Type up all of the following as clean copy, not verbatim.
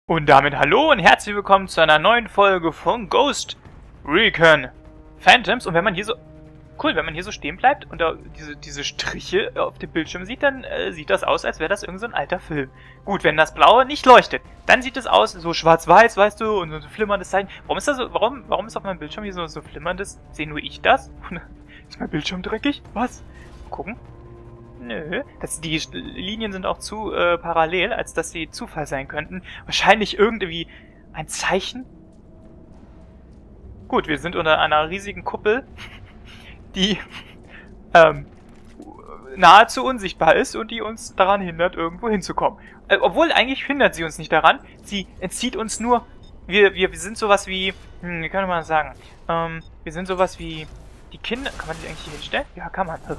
Und damit hallo und herzlich willkommen zu einer neuen Folge von Ghost Recon Phantoms. Und wenn man hier so... Cool, wenn man hier so stehen bleibt und da diese Striche auf dem Bildschirm sieht, dann sieht das aus, als wäre das irgend so ein alter Film. Gut, wenn das Blaue nicht leuchtet, dann sieht es aus so schwarz-weiß, weißt du, und so ein flimmerndes Zeichen. Warum ist das so, warum ist auf meinem Bildschirm hier so flimmerndes? Sehe nur ich das? Ist mein Bildschirm dreckig? Was? Mal gucken. Nö, die Linien sind auch zu parallel, als dass sie Zufall sein könnten. Wahrscheinlich irgendwie ein Zeichen. Gut, wir sind unter einer riesigen Kuppel, die nahezu unsichtbar ist und die uns daran hindert, irgendwo hinzukommen. Obwohl, eigentlich hindert sie uns nicht daran. Sie entzieht uns nur... Wir sind sowas wie... wie kann man sagen? Wir sind sowas wie... Die Kinder... Kann man die eigentlich hier hinstellen? Ja, kann man.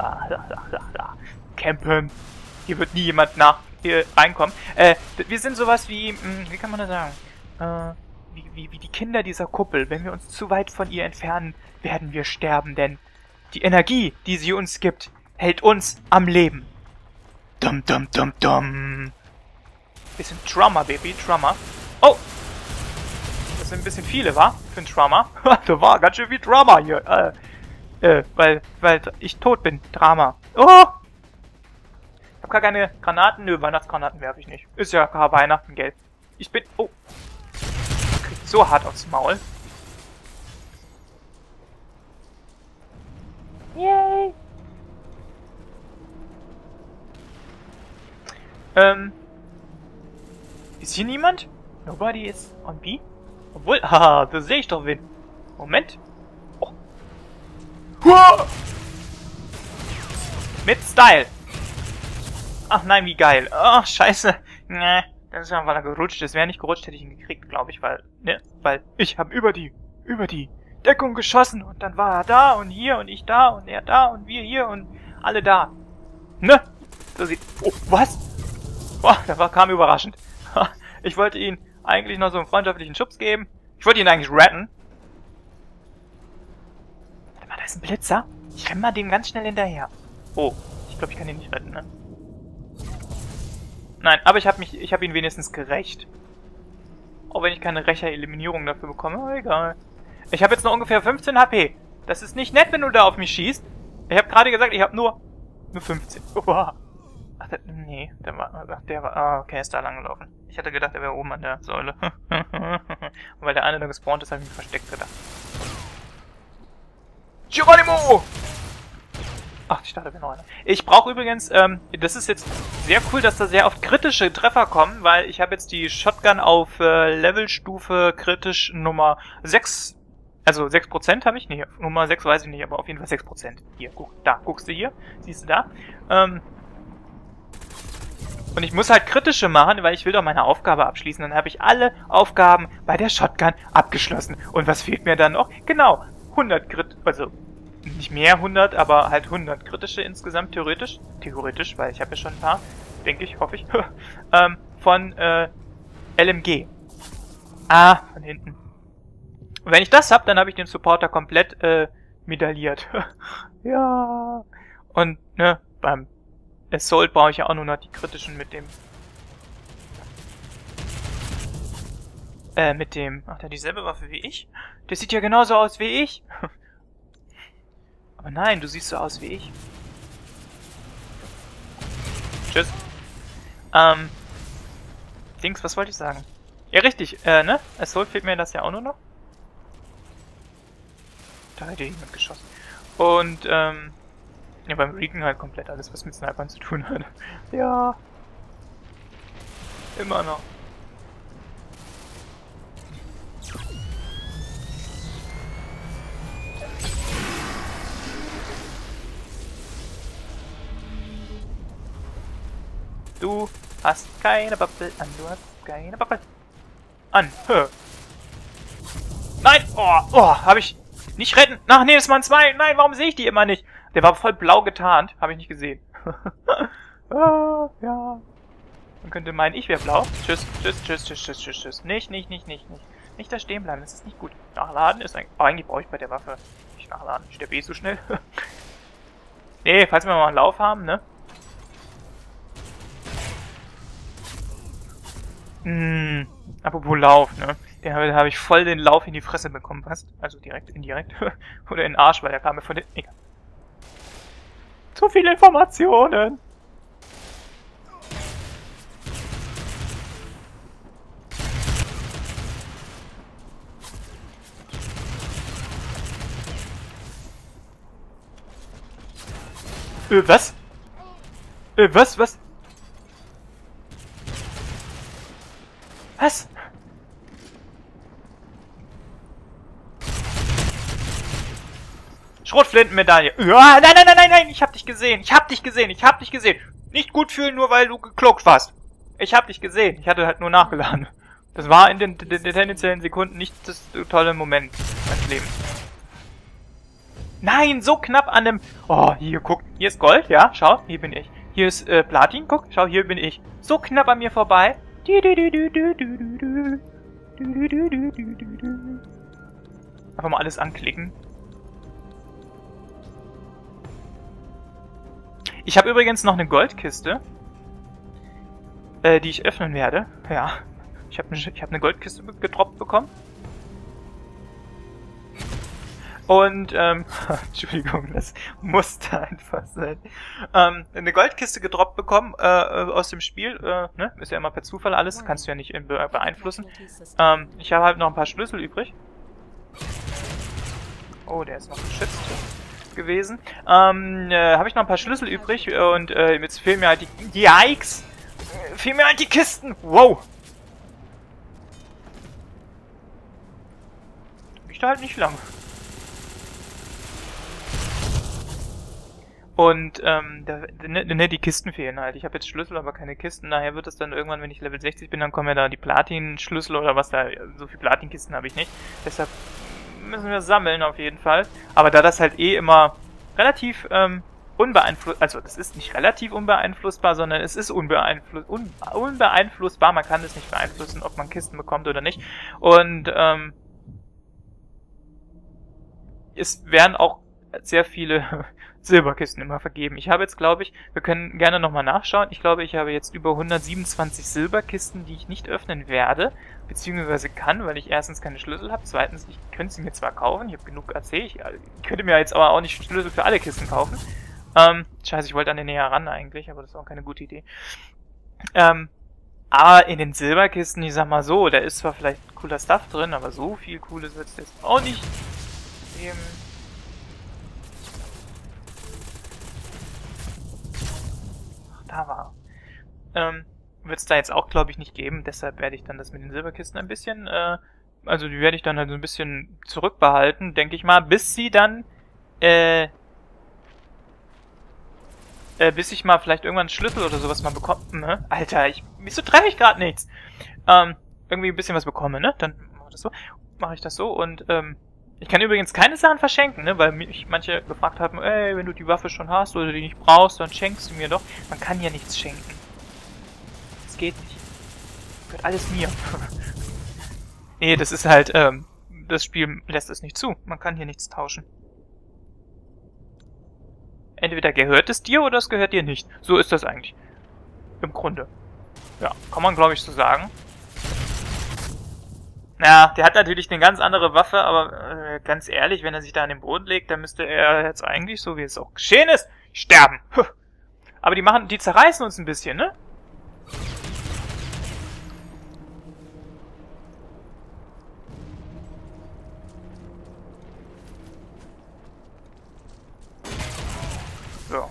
Campen. Hier wird nie jemand hier reinkommen. Wir sind sowas wie... wie kann man das sagen? Wie die Kinder dieser Kuppel. Wenn wir uns zu weit von ihr entfernen, werden wir sterben, denn die Energie, die sie uns gibt, hält uns am Leben. Dum dum dum dum. Bisschen Drummer, Baby, Drummer. Oh! Das sind ein bisschen viele, wa? Für einen Drummer. Da war ganz schön viel Drama hier. Weil ich tot bin. Drama. Oh! Ich hab gar keine Granaten. Nö, Weihnachtsgranaten werfe ich nicht. Ist ja gar Weihnachten, gell? Ich bin... Oh! Kriegt so hart aufs Maul. Yay! Ist hier niemand? Nobody is on B? Obwohl, haha, da sehe ich doch wen. Moment. Oh. Huah! Mit Style. Ach nein, wie geil. Ach, scheiße. Nee, das ist ja, weil er gerutscht ist. Wäre nicht gerutscht, hätte ich ihn gekriegt, glaube ich, weil ich habe über die Deckung geschossen und dann war er da und hier und ich da und er da und wir hier und alle da. Ne? So sieht... Oh, was? Boah, kam überraschend. Ich wollte ihn eigentlich noch so einen freundschaftlichen Schubs geben. Ich wollte ihn eigentlich retten. Warte mal, da ist ein Blitzer. Ich renne mal dem ganz schnell hinterher. Oh, ich glaube, ich kann ihn nicht retten, ne? Nein, aber ich habe ihn wenigstens gerächt. Auch wenn ich keine Rächer-Eliminierung dafür bekomme, aber egal. Ich habe jetzt noch ungefähr 15 HP. Das ist nicht nett, wenn du da auf mich schießt. Ich habe gerade gesagt, ich habe nur 15. Uah. Ach, nee, der war, okay, er ist da lang gelaufen. Ich hatte gedacht, er wäre oben an der Säule. Und weil der eine da gespawnt ist, habe ich mich versteckt gedacht. Geronimo! Ach, ich dachte, noch einer. Ich brauche übrigens, das ist jetzt sehr cool, dass da sehr oft kritische Treffer kommen, weil ich habe jetzt die Shotgun auf Levelstufe kritisch Nummer 6. Also 6% habe ich? Nee, Nummer 6 weiß ich nicht, aber auf jeden Fall 6%. Hier, guck, da, guckst du hier? Siehst du da? Und ich muss halt kritische machen, weil ich will doch meine Aufgabe abschließen. Dann habe ich alle Aufgaben bei der Shotgun abgeschlossen. Und was fehlt mir dann noch? Genau, 100 also nicht mehr 100, aber halt 100 kritische insgesamt, theoretisch. Theoretisch, weil ich habe ja schon ein paar, denke ich, hoffe ich, von LMG. Ah, von hinten. Und wenn ich das hab, dann habe ich den Supporter komplett medailliert. Ja. Und, ne, beim Assault brauche ich ja auch nur noch die kritischen mit dem... Ach, der hat dieselbe Waffe wie ich? Der sieht ja genauso aus wie ich. Aber nein, du siehst so aus wie ich. Tschüss. Dings, was wollte ich sagen? Ja, richtig, ne? Assault fehlt mir das ja auch nur noch. Da hätte jemand geschossen. Und, ja, beim Recon halt komplett alles, was mit Snipern zu tun hat. Ja. Immer noch. Du hast keine Bubble an, du hast keine Bubble an. Hör. Nein! Oh, hab ich nicht retten. Ach nee, das waren zwei. Nein, warum sehe ich die immer nicht? Der war voll blau getarnt. Habe ich nicht gesehen. Ja. Man könnte meinen, ich wäre blau. Tschüss, tschüss, tschüss, tschüss, tschüss, tschüss, tschüss. Nicht. Nicht da stehen bleiben, das ist nicht gut. Nachladen ist eigentlich... Oh, eigentlich brauche ich bei der Waffe nicht nachladen. Ich sterbe eh so schnell. Nee, falls wir mal einen Lauf haben, ne? Apropos Lauf, ne? Den habe ich voll den Lauf in die Fresse bekommen, fast. Also direkt, indirekt. Oder in den Arsch, weil der kam mir von den... Egal. Zu viele Informationen! Was? Was? Was? Was? Schrotflintenmedaille. Ja, nein, nein, nein, nein, nein, ich hab dich gesehen. Ich hab dich gesehen. Ich hab dich gesehen. Nicht gut fühlen, nur weil du geklokt warst. Ich hab dich gesehen. Ich hatte halt nur nachgeladen. Das war in den tendenziellen Sekunden nicht das tolle Moment meines Lebens. Nein, so knapp an dem... Oh, hier, guck. Hier ist Gold, ja. Schau, hier bin ich. Hier ist Platin, guck. Schau, hier bin ich. So knapp an mir vorbei. Einfach mal alles anklicken. Ich habe übrigens noch eine Goldkiste, die ich öffnen werde. Ja, ich habe eine Goldkiste gedroppt bekommen. Und, Entschuldigung, das musste einfach sein. Eine Goldkiste gedroppt bekommen, aus dem Spiel, ne? Ist ja immer per Zufall alles, kannst du ja nicht beeinflussen. Ich habe halt noch ein paar Schlüssel übrig. Oh, der ist noch geschützt gewesen. Habe ich noch ein paar Schlüssel übrig und, jetzt fehlen mir halt die Yikes! Fehlen mir halt die Kisten! Wow! Ich da halt nicht lang. Und, die Kisten fehlen halt. Ich habe jetzt Schlüssel, aber keine Kisten. Daher wird es dann irgendwann, wenn ich Level 60 bin, dann kommen ja da die Platin-Schlüssel oder was da. So viele Platin-Kisten habe ich nicht. Deshalb müssen wir sammeln auf jeden Fall. Aber da das halt eh immer relativ, unbeeinflusst, also das ist nicht relativ unbeeinflussbar, sondern es ist unbeeinflussbar. Man kann es nicht beeinflussen, ob man Kisten bekommt oder nicht. Und, es werden auch sehr viele Silberkisten immer vergeben. Ich habe jetzt, glaube ich, wir können gerne nochmal nachschauen. Ich glaube, ich habe jetzt über 127 Silberkisten, die ich nicht öffnen werde, beziehungsweise kann, weil ich erstens keine Schlüssel habe, zweitens, ich könnte sie mir zwar kaufen, ich habe genug AC, ich könnte mir jetzt aber auch nicht Schlüssel für alle Kisten kaufen. Scheiße, ich wollte an den näher ran eigentlich, aber das ist auch keine gute Idee. Aber in den Silberkisten, ich sag mal so, da ist zwar vielleicht cooler Stuff drin, aber so viel Cooles wird es jetzt auch nicht geben. Da war. Wird es da jetzt auch, glaube ich, nicht geben. Deshalb werde ich dann das mit den Silberkisten ein bisschen, also die werde ich dann halt so ein bisschen zurückbehalten, denke ich mal, bis sie dann, bis ich mal vielleicht irgendwann einen Schlüssel oder sowas mal bekomme. Ne? Alter, wieso treffe ich gerade nichts? Irgendwie ein bisschen was bekomme, ne? Dann mache ich das so und, ich kann übrigens keine Sachen verschenken, ne, weil mich manche gefragt haben, ey, wenn du die Waffe schon hast oder die nicht brauchst, dann schenkst du mir doch. Man kann ja nichts schenken. Das geht nicht. Gehört alles mir. Nee, das ist halt, das Spiel lässt es nicht zu. Man kann hier nichts tauschen. Entweder gehört es dir oder es gehört dir nicht. So ist das eigentlich. Im Grunde. Ja, kann man, glaube ich, so sagen. Ja, der hat natürlich eine ganz andere Waffe, aber ganz ehrlich, wenn er sich da an den Boden legt, dann müsste er jetzt eigentlich, so wie es auch geschehen ist, sterben. Aber die zerreißen uns ein bisschen, ne? So.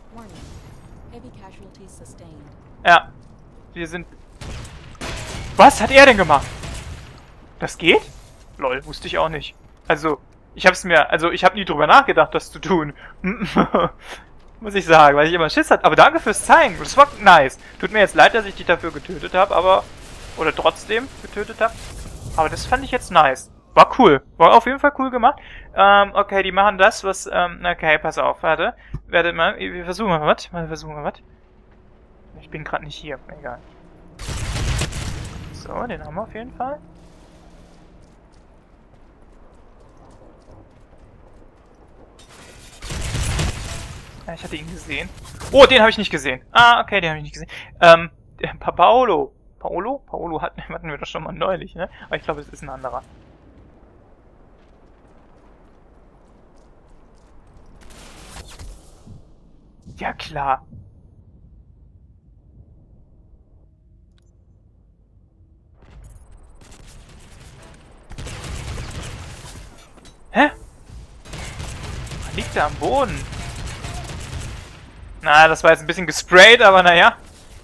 Ja, wir sind... Was hat er denn gemacht? Das geht? Lol, wusste ich auch nicht. Also, ich habe nie drüber nachgedacht, das zu tun. Muss ich sagen, weil ich immer Schiss hatte. Aber danke fürs Zeigen. Das war nice. Tut mir jetzt leid, dass ich dich dafür getötet habe, aber... Oder trotzdem getötet habe. Aber das fand ich jetzt nice. War cool. War auf jeden Fall cool gemacht. Okay, die machen das, was... okay, pass auf, warte. Warte mal, wir versuchen mal was. Ich bin gerade nicht hier. Egal. So, den haben wir auf jeden Fall. Ja, ich hatte ihn gesehen. Oh, den habe ich nicht gesehen. Ah, okay, den habe ich nicht gesehen. Paolo. Paolo? Paolo hatten wir doch schon mal neulich, ne? Aber ich glaube, es ist ein anderer. Ja, klar. Hä? Liegt er am Boden? Na, das war jetzt ein bisschen gesprayt, aber naja.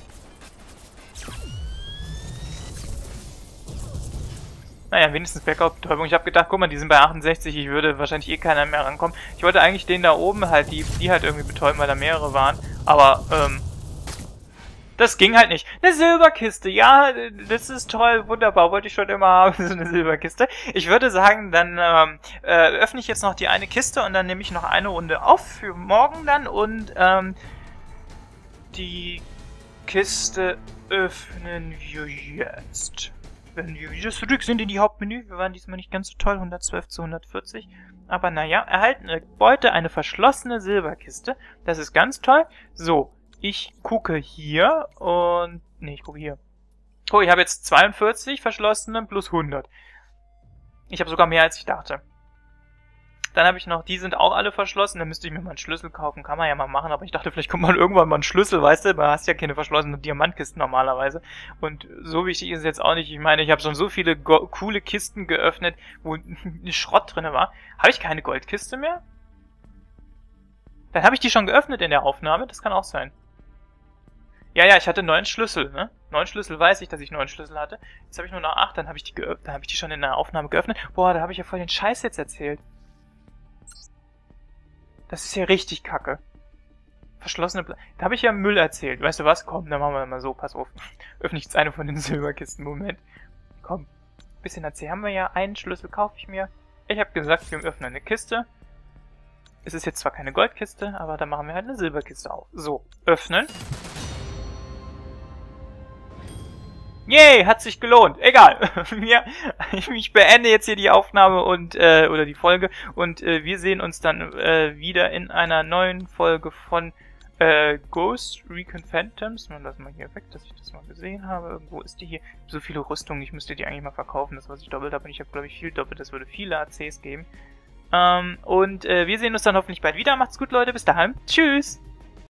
Naja, wenigstens Backup-Betäubung. Ich habe gedacht, guck mal, die sind bei 68, ich würde wahrscheinlich eh keiner mehr rankommen. Ich wollte eigentlich den da oben halt, die halt irgendwie betäuben, weil da mehrere waren. Aber, das ging halt nicht. Eine Silberkiste, ja, das ist toll, wunderbar, wollte ich schon immer haben, so eine Silberkiste. Ich würde sagen, dann öffne ich jetzt noch die eine Kiste und dann nehme ich noch eine Runde auf für morgen dann und die Kiste öffnen wir jetzt. Wenn wir wieder zurück sind in die Hauptmenü, wir waren diesmal nicht ganz so toll, 112 zu 140. Aber naja, erhaltene Beute, eine verschlossene Silberkiste. Das ist ganz toll. So, ich gucke hier und... Ne, ich gucke hier. Oh, ich habe jetzt 42 verschlossene plus 100. Ich habe sogar mehr, als ich dachte. Dann habe ich noch, die sind auch alle verschlossen. Dann müsste ich mir mal einen Schlüssel kaufen. Kann man ja mal machen. Aber ich dachte, vielleicht kommt mal irgendwann mal ein Schlüssel, weißt du? Man hast ja keine verschlossenen Diamantkisten normalerweise. Und so wichtig ist es jetzt auch nicht. Ich meine, ich habe schon so viele coole Kisten geöffnet, wo Schrott drin war. Habe ich keine Goldkiste mehr? Dann habe ich die schon geöffnet in der Aufnahme. Das kann auch sein. Ja, ich hatte 9 Schlüssel, ne? 9 Schlüssel weiß ich, dass ich 9 Schlüssel hatte. Jetzt habe ich nur noch 8, dann habe ich die schon in der Aufnahme geöffnet. Boah, da habe ich ja voll den Scheiß jetzt erzählt. Das ist ja richtig kacke. Verschlossene Da habe ich ja Müll erzählt. Weißt du was? Komm, dann machen wir mal so. Pass auf. Öffne ich jetzt eine von den Silberkisten. Moment. Komm. Bisschen erzählen. Haben wir ja einen Schlüssel, kaufe ich mir. Ich habe gesagt, wir öffnen eine Kiste. Es ist jetzt zwar keine Goldkiste, aber dann machen wir halt eine Silberkiste auf. So, öffnen. Yay, hat sich gelohnt. Egal. Ich beende jetzt hier die Aufnahme und oder die Folge und wir sehen uns dann wieder in einer neuen Folge von Ghost Recon Phantoms. Mal lass mal hier weg, dass ich das mal gesehen habe. Irgendwo ist die hier. So viele Rüstungen, ich müsste die eigentlich mal verkaufen, das was ich doppelt habe. Und ich habe glaube ich viel doppelt, das würde viele ACs geben. Wir sehen uns dann hoffentlich bald wieder. Macht's gut, Leute. Bis dahin. Tschüss.